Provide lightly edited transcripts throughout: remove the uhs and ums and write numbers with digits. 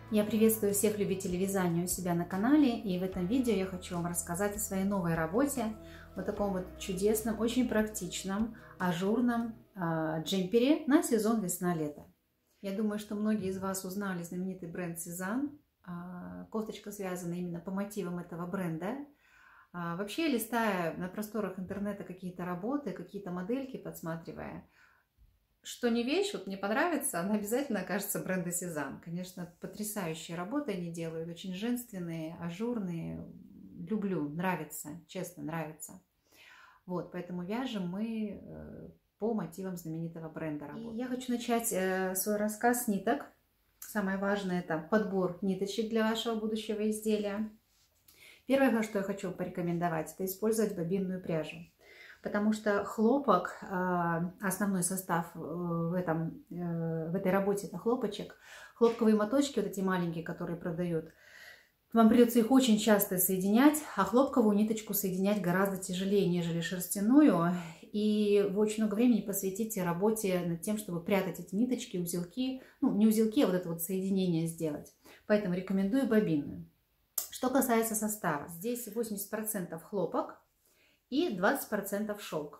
Я приветствую всех любителей вязания у себя на канале, и в этом видео я хочу вам рассказать о своей новой работе, вот таком вот чудесном, очень практичном, ажурном джемпере на сезон весна-лето. Я думаю, что многие из вас узнали знаменитый бренд Сезанн. Кофточка связана именно по мотивам этого бренда. Вообще, листая на просторах интернета какие-то работы, какие-то модельки подсматривая, что не вещь, вот мне понравится, она обязательно окажется бренда Сезанн. Конечно, потрясающие работы они делают, очень женственные, ажурные. Люблю, нравится, честно, нравится. Вот, поэтому вяжем мы по мотивам знаменитого бренда работы. И я хочу начать свой рассказ с ниток. Самое важное – это подбор ниточек для вашего будущего изделия. Первое, что я хочу порекомендовать, это использовать бобинную пряжу. Потому что хлопок, основной состав в этой работе это хлопочек. Хлопковые моточки, вот эти маленькие, которые продают, вам придется их очень часто соединять, а хлопковую ниточку соединять гораздо тяжелее, нежели шерстяную. И вы очень много времени посвятите работе над тем, чтобы прятать эти ниточки, узелки, ну не узелки, а вот это вот соединение сделать. Поэтому рекомендую бобинную. Что касается состава, здесь 80% хлопок и 20% шелк.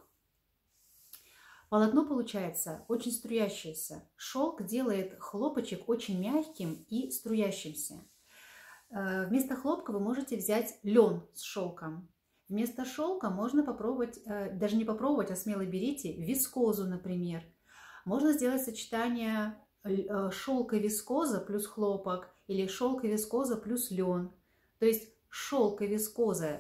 Полотно получается очень струящееся. Шелк делает хлопочек очень мягким и струящимся. Вместо хлопка вы можете взять лен с шелком. Вместо шелка можно попробовать, даже не попробовать, а смело берите вискозу, например. Можно сделать сочетание шелка и вискоза плюс хлопок или шелк и вискоза плюс лен. То есть шелк и вискоза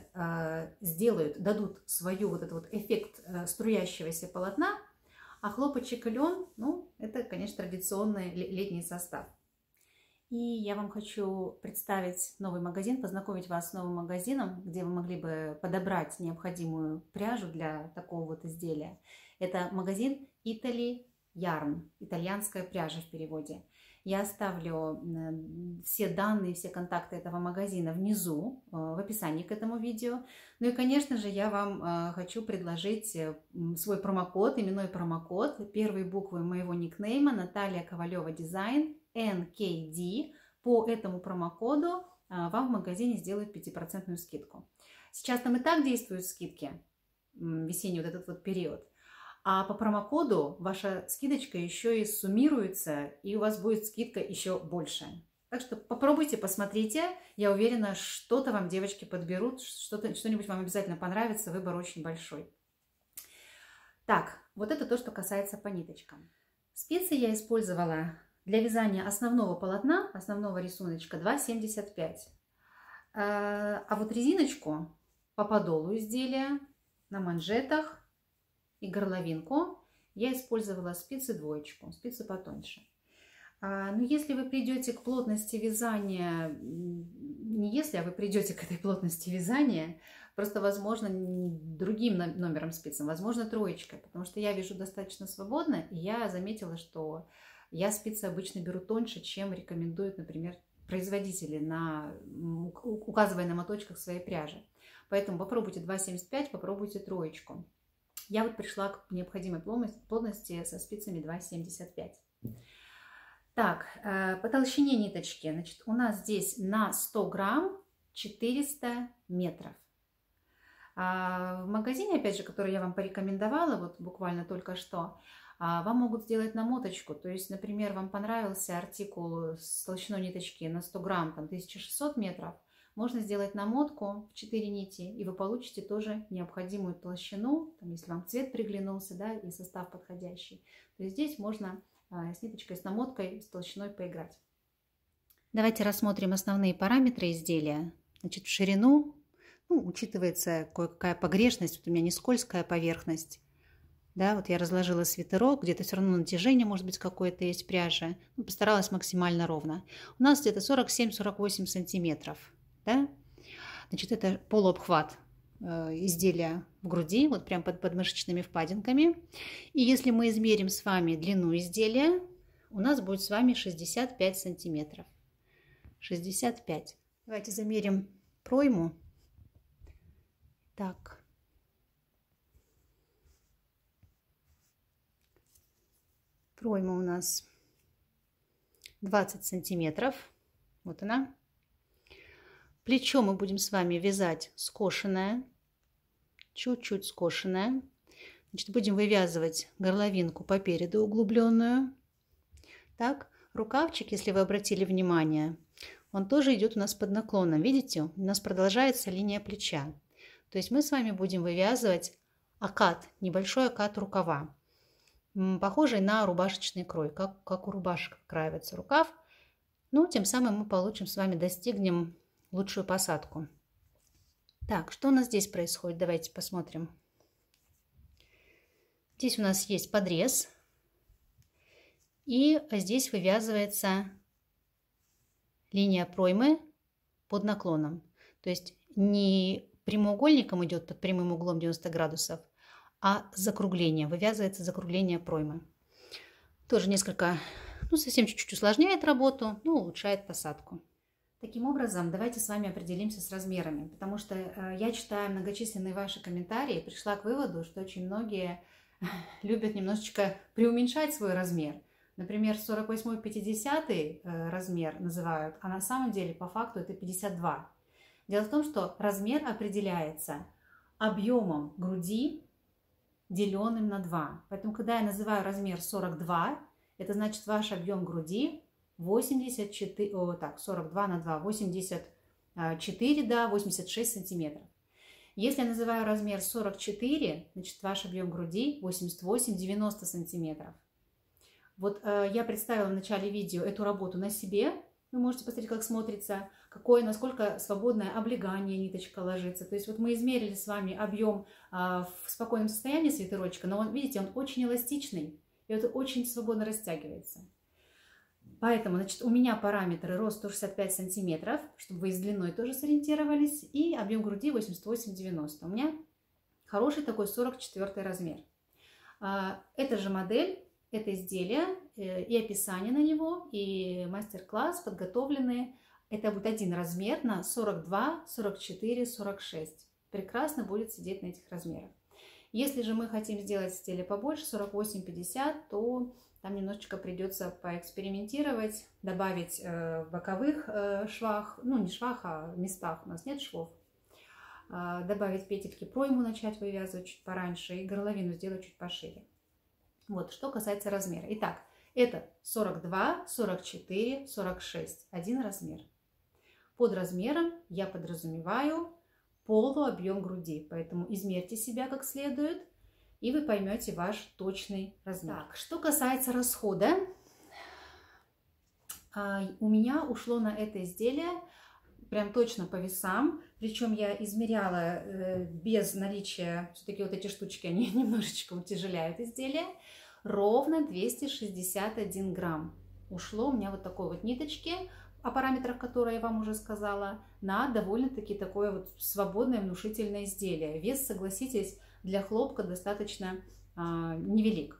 дадут свою вот этот вот эффект струящегося полотна, а хлопочек и лен, ну, это, конечно, традиционный летний состав. И я вам хочу представить новый магазин, познакомить вас с новым магазином, где вы могли бы подобрать необходимую пряжу для такого вот изделия. Это магазин Italy Yarn, итальянская пряжа в переводе. Я оставлю все данные, все контакты этого магазина внизу, в описании к этому видео. Ну и, конечно же, я вам хочу предложить свой промокод, именной промокод, первые буквы моего никнейма Наталья Ковалева Дизайн, NKD. По этому промокоду вам в магазине сделают 5% скидку. Сейчас там и так действуют скидки, весенний вот этот вот период. А по промокоду ваша скидочка еще и суммируется, и у вас будет скидка еще больше. Так что попробуйте, посмотрите. Я уверена, что-то вам девочки подберут, что-нибудь вам обязательно понравится, выбор очень большой. Так, вот это то, что касается по ниточкам. Спицы я использовала для вязания основного полотна, основного рисуночка 2,75. А вот резиночку по подолу изделия на манжетах и горловинку я использовала спицы двоечку, спицы потоньше. Но если вы придете к плотности вязания, не если, а вы придете к этой плотности вязания, просто, возможно, другим номером спицам, возможно, троечкой, потому что я вяжу достаточно свободно, и я заметила, что я спицы обычно беру тоньше, чем рекомендуют, например, производители, указывая на моточках своей пряжи. Поэтому попробуйте 2,75, попробуйте троечку. Я вот пришла к необходимой плотности со спицами 2,75. Так, по толщине ниточки, значит, у нас здесь на 100 грамм 400 метров. В магазине, опять же, который я вам порекомендовала, вот буквально только что, вам могут сделать намоточку. То есть, например, вам понравился артикул с толщиной ниточки на 100 грамм, там 1600 метров. Можно сделать намотку в 4 нити, и вы получите тоже необходимую толщину, там, если вам цвет приглянулся, да, и состав подходящий. То есть здесь можно с ниточкой, с намоткой, с толщиной поиграть. Давайте рассмотрим основные параметры изделия. Значит, в ширину, учитывается кое-какая погрешность, вот у меня не скользкая поверхность. Да, вот я разложила свитерок, где-то все равно натяжение, может быть, какое-то есть пряжа. Постаралась максимально ровно. У нас где-то 47-48 сантиметров. Да? Значит, это полуобхват изделия в груди, вот прям под подмышечными впадинками. И если мы измерим с вами длину изделия, у нас будет с вами 65 сантиметров. 65. Давайте замерим пройму. Так. Пройма у нас 20 сантиметров. Вот она. Плечо мы будем с вами вязать скошенное, чуть-чуть скошенное. Значит, будем вывязывать горловинку по переду углубленную. Так, рукавчик, если вы обратили внимание, он тоже идет у нас под наклоном. Видите, у нас продолжается линия плеча. То есть мы с вами будем вывязывать окат, небольшой окат рукава, похожий на рубашечный крой, как у рубашек краивается рукав. Ну, тем самым мы получим с вами, достигнем лучшую посадку. Так, что у нас здесь происходит? Давайте посмотрим. Здесь у нас есть подрез. И здесь вывязывается линия проймы под наклоном. То есть не прямоугольником идет под прямым углом 90 градусов, а закругление. Вывязывается закругление проймы. Тоже несколько, совсем чуть-чуть усложняет работу, но улучшает посадку. Таким образом, давайте с вами определимся с размерами, потому что я, читая многочисленные ваши комментарии, пришла к выводу, что очень многие любят немножечко преуменьшать свой размер. Например, 48-50 размер называют, а на самом деле по факту это 52. Дело в том, что размер определяется объемом груди, деленным на 2. Поэтому, когда я называю размер 42, это значит ваш объем груди 84, 42 на 2, 84, да, 86 сантиметров. Если я называю размер 44, значит ваш объем груди 88-90 сантиметров. Вот я представила в начале видео эту работу на себе. Вы можете посмотреть, как смотрится, насколько свободное облегание ниточка ложится. То есть вот мы измерили с вами объем в спокойном состоянии свитерочка, но видите, он очень эластичный, и это очень свободно растягивается. Поэтому, значит, у меня параметры рост 165 сантиметров, чтобы вы с длиной тоже сориентировались, и объем груди 88-90. У меня хороший такой 44 размер. Эта же модель, это изделие и описание на него, и мастер-класс подготовлены. Это будет один размер на 42, 44, 46. Прекрасно будет сидеть на этих размерах. Если же мы хотим сделать изделие побольше, 48-50, то там немножечко придется поэкспериментировать, добавить в боковых швах, не швах, а местах, у нас нет швов, добавить петельки пройму, начать вывязывать чуть пораньше и горловину сделать чуть пошире. Вот, что касается размера. Итак, это 42, 44, 46, один размер. Под размером я подразумеваю полуобъем груди, поэтому измерьте себя как следует, и вы поймете ваш точный размер. Так, что касается расхода, у меня ушло на это изделие прям точно по весам, причем я измеряла без наличия, все-таки вот эти штучки, они немножечко утяжеляют изделие, ровно 261 грамм ушло у меня вот такой вот ниточки, о параметрах которой я вам уже сказала, на довольно-таки такое вот свободное внушительное изделие. Вес, согласитесь, для хлопка достаточно невелик.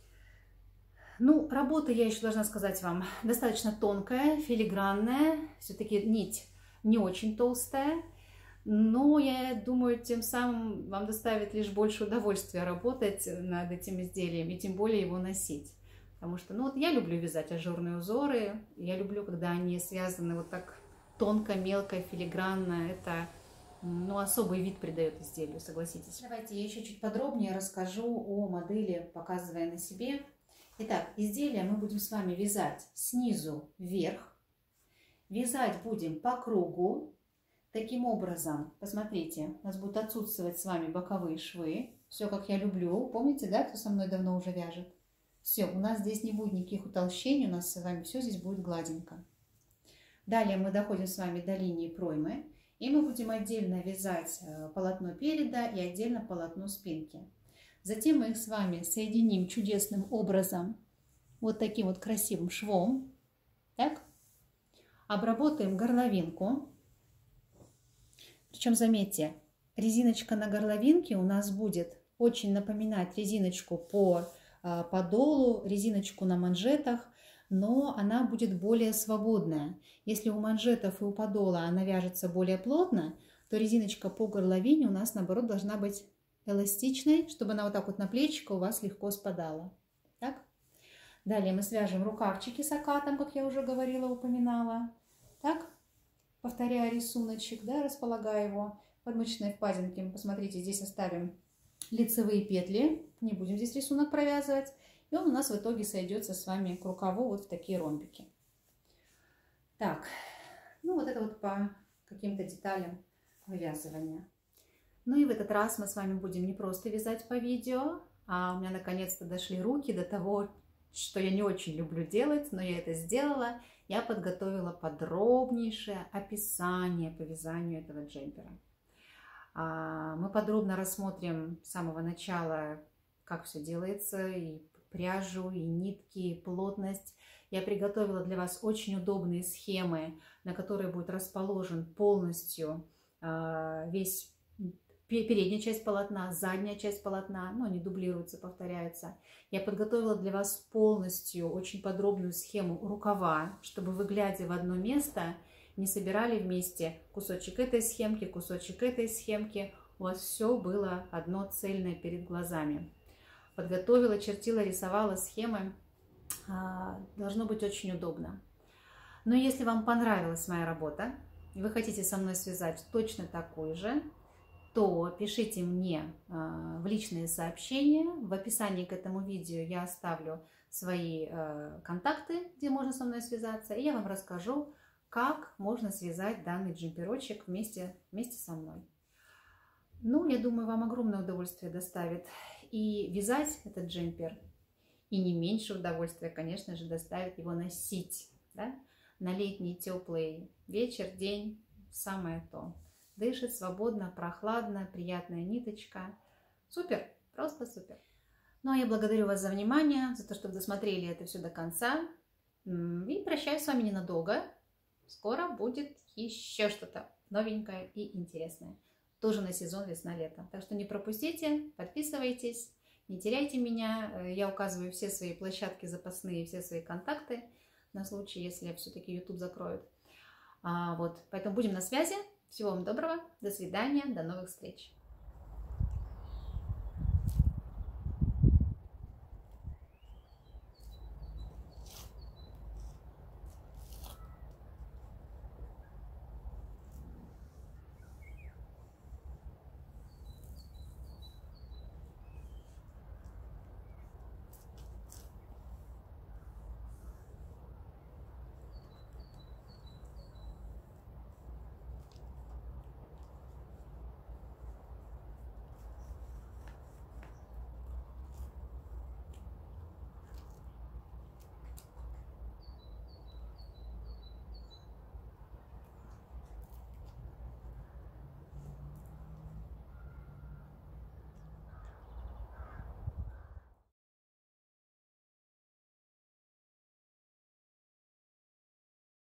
Ну, работа, я еще должна сказать вам, достаточно тонкая, филигранная, все-таки нить не очень толстая, но я думаю, тем самым вам доставит лишь больше удовольствия работать над этим изделием и тем более его носить. Потому что, вот я люблю вязать ажурные узоры, я люблю, когда они связаны вот так тонко, мелко, филигранно, это, особый вид придает изделию, согласитесь. Давайте я еще чуть подробнее расскажу о модели, показывая на себе. Итак, изделие мы будем с вами вязать снизу вверх. Вязать будем по кругу. Таким образом, посмотрите, у нас будут отсутствовать с вами боковые швы. Все, как я люблю. Помните, да, кто со мной давно уже вяжет? Все, у нас здесь не будет никаких утолщений, у нас с вами все здесь будет гладенько. Далее мы доходим с вами до линии проймы. И мы будем отдельно вязать полотно переда и отдельно полотно спинки. Затем мы их с вами соединим чудесным образом вот таким вот красивым швом. Так. Обработаем горловинку. Причем, заметьте, резиночка на горловинке у нас будет очень напоминать резиночку по подолу, резиночку на манжетах, но она будет более свободная. Если у манжетов и у подола она вяжется более плотно, то резиночка по горловине у нас, наоборот, должна быть эластичной, чтобы она вот так вот на плечико у вас легко спадала. Так? Далее мы свяжем рукавчики с окатом, как я уже говорила, упоминала. Так, повторяя рисуночек, да, располагая его под мышечной впадинки. Посмотрите, здесь оставим лицевые петли, не будем здесь рисунок провязывать. И он у нас в итоге сойдется с вами к рукаву вот в такие ромбики. Так, ну вот это вот по каким-то деталям вывязывания. Ну и в этот раз мы с вами будем не просто вязать по видео, а у меня наконец-то дошли руки до того, что я не очень люблю делать, но я это сделала. Я подготовила подробнейшее описание по вязанию этого джемпера. Мы подробно рассмотрим с самого начала, как все делается, и пряжу, и нитки, и плотность. Я приготовила для вас очень удобные схемы, на которые будет расположен полностью весь передняя часть полотна, задняя часть полотна, но они дублируются, повторяются. Я подготовила для вас полностью очень подробную схему рукава, чтобы вы, глядя в одно место, не собирали вместе кусочек этой схемки, у вас все было одно цельное перед глазами. Подготовила, чертила, рисовала схемы, должно быть очень удобно. Но если вам понравилась моя работа, и вы хотите со мной связать точно такую же, то пишите мне в личные сообщения. В описании к этому видео я оставлю свои контакты, где можно со мной связаться, и я вам расскажу, как можно связать данный джемперочек вместе со мной. Ну, я думаю, вам огромное удовольствие доставит и вязать этот джемпер, и не меньше удовольствия, конечно же, доставит его носить, да? На летний теплый вечер, день, самое то. Дышит свободно, прохладно, приятная ниточка. Супер, просто супер. Ну, а я благодарю вас за внимание, за то, что вы досмотрели это все до конца. И прощаюсь с вами ненадолго. Скоро будет еще что-то новенькое и интересное. Тоже на сезон весна-лето. Так что не пропустите, подписывайтесь, не теряйте меня. Я указываю все свои площадки запасные, все свои контакты на случай, если все-таки YouTube закроют. Вот, поэтому будем на связи. Всего вам доброго, до свидания, до новых встреч.